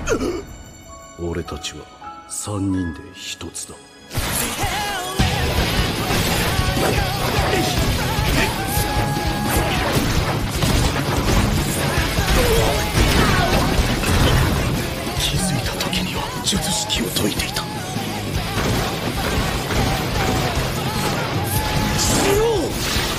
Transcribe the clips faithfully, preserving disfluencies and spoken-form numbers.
俺たちは三人で一つだ。気づいた時には術式を解いていた。死のう。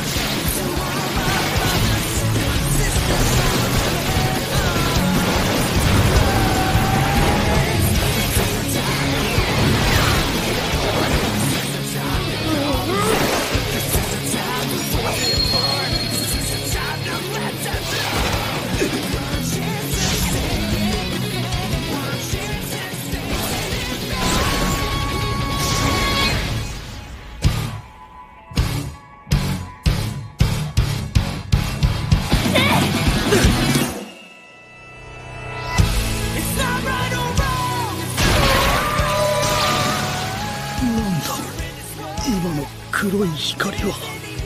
今の黒い光は。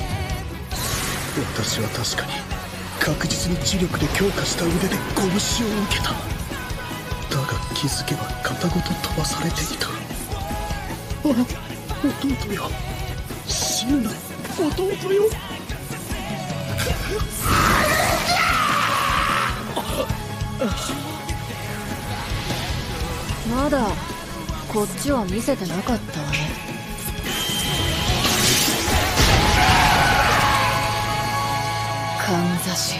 私は確かに確実に磁力で強化した腕で拳を受けた。だが気づけば片ごと飛ばされていた。あ、弟よ、死ぬな弟よ。 まだこっちは見せてなかったわね。かんざし。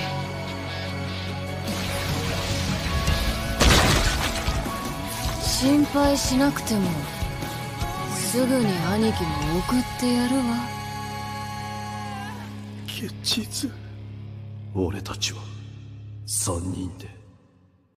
心配しなくてもすぐに兄貴も送ってやるわ。 結実。俺たちは三人で